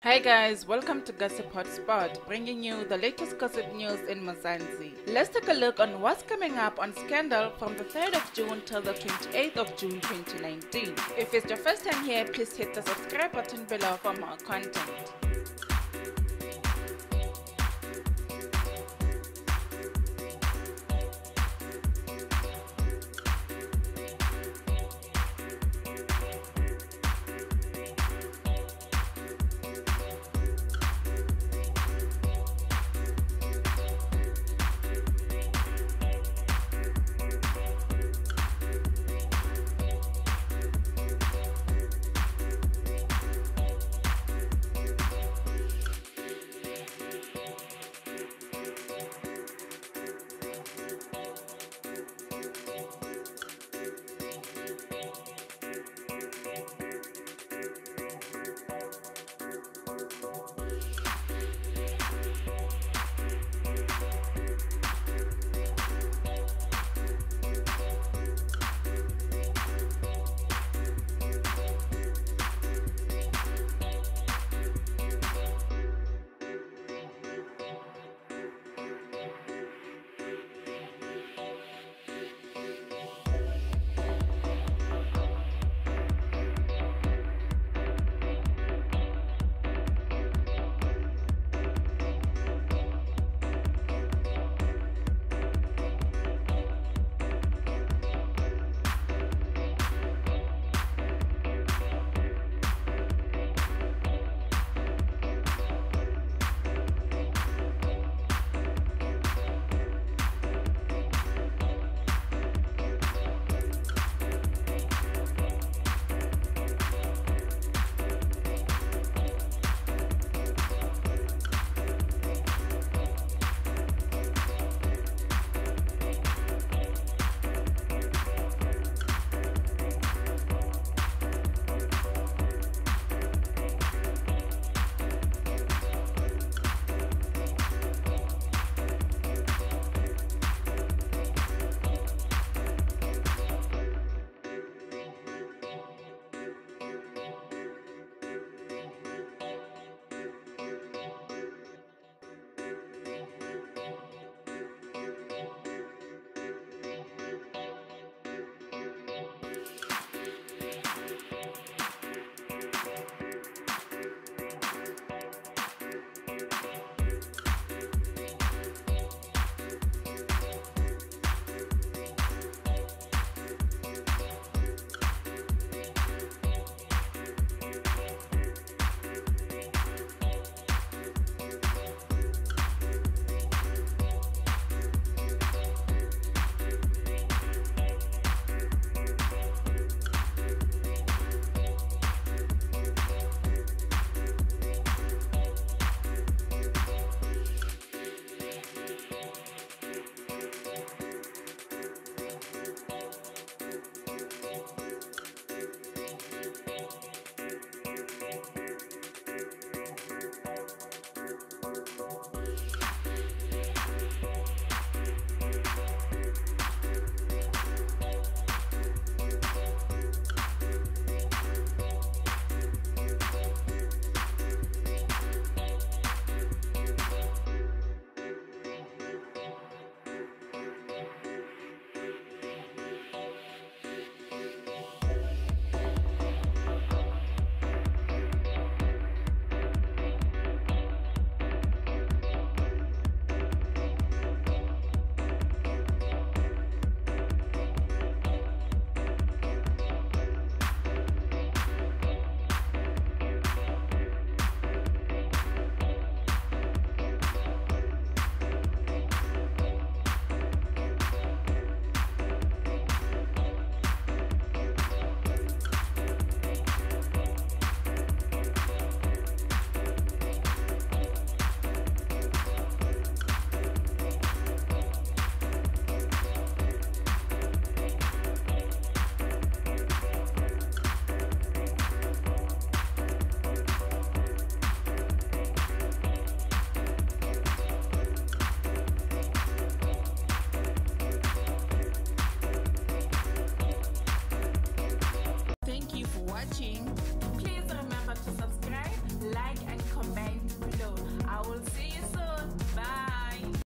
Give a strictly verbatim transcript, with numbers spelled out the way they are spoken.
Hi guys, welcome to Gossip Hotspot, bringing you the latest gossip news in Mozambique. Let's take a look on what's coming up on Scandal from the third of June till the twenty-eighth of June twenty nineteen. If it's your first time here, please hit the subscribe button below for more content.